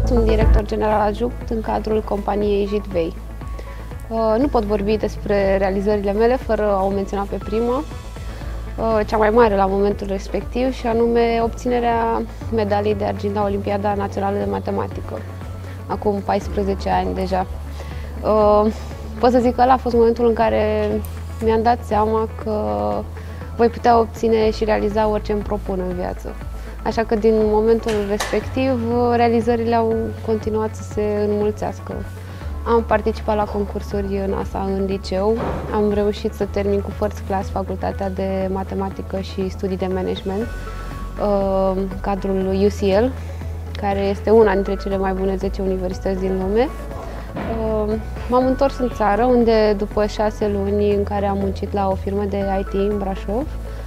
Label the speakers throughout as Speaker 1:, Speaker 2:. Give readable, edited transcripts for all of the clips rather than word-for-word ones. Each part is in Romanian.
Speaker 1: Sunt director general adjunct în cadrul companiei Jitvei. Nu pot vorbi despre realizările mele fără a o menționa pe prima, cea mai mare la momentul respectiv, și anume obținerea medaliei de argint la Olimpiada Națională de Matematică, acum 14 ani deja. Pot să zic că ăla a fost momentul în care mi-am dat seama că voi putea obține și realiza orice îmi propun în viață. Așa că din momentul respectiv, realizările au continuat să se înmulțească. Am participat la concursuri NASA în liceu, am reușit să termin cu first class facultatea de matematică și studii de management, cadrul UCL, care este una dintre cele mai bune 10 universități din lume. M-am întors în țară, unde după 6 luni în care am muncit la o firmă de IT în Brașov,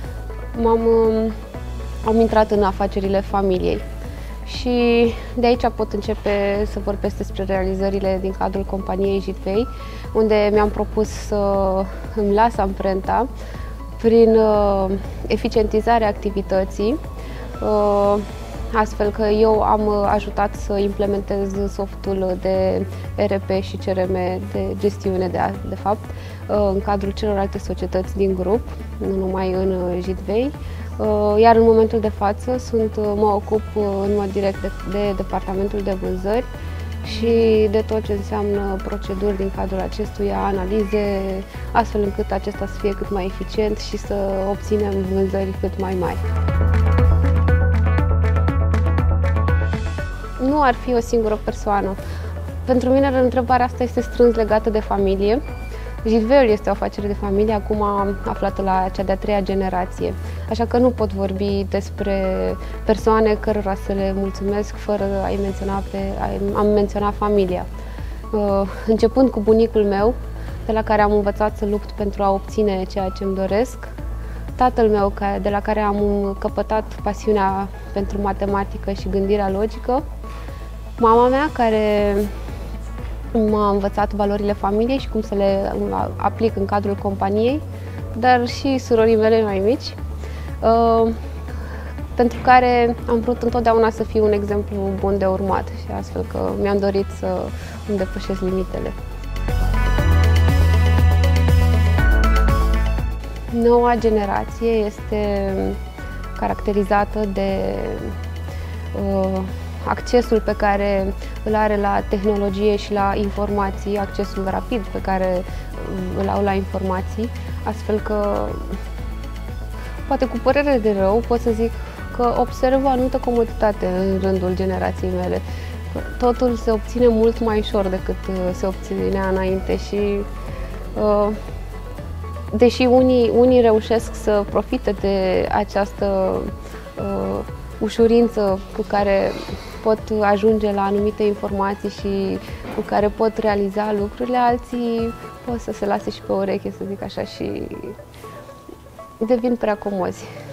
Speaker 1: am intrat în afacerile familiei. Și de aici pot începe să vorbesc despre realizările din cadrul companiei Jitvei, unde mi-am propus să îmi las amprenta prin eficientizarea activității, astfel că eu am ajutat să implementez softul de ERP și CRM de gestiune, de fapt, în cadrul celorlalte societăți din grup, nu numai în Jitvei. Iar în momentul de față mă ocup în mod direct de departamentul de vânzări și de tot ce înseamnă proceduri din cadrul acestuia, analize, astfel încât acesta să fie cât mai eficient și să obținem vânzări cât mai mari. Nu ar fi o singură persoană. Pentru mine, întrebarea asta este strâns legată de familie. Jitveiul este o afacere de familie, acum aflată la cea de-a 3-a generație. Așa că nu pot vorbi despre persoane cărora să le mulțumesc fără a menționa familia. Începând cu bunicul meu, de la care am învățat să lupt pentru a obține ceea ce îmi doresc, tatăl meu, de la care am căpătat pasiunea pentru matematică și gândirea logică, mama mea, care m-a învățat valorile familiei și cum să le aplic în cadrul companiei, dar și surorii mele mai mici, pentru care am vrut întotdeauna să fiu un exemplu bun de urmat și astfel că mi-am dorit să îmi depășesc limitele. Noua generație este caracterizată de accesul pe care îl are la tehnologie și la informații, accesul rapid pe care îl au la informații, astfel că, poate cu părere de rău, pot să zic că observ o anumită comoditate în rândul generației mele. Totul se obține mult mai ușor decât se obținea înainte și deși unii reușesc să profite de această ușurință cu care pot ajunge la anumite informații și cu care pot realiza lucrurile, alții pot să se lase și pe ureche, să zic așa, și devin prea comozi.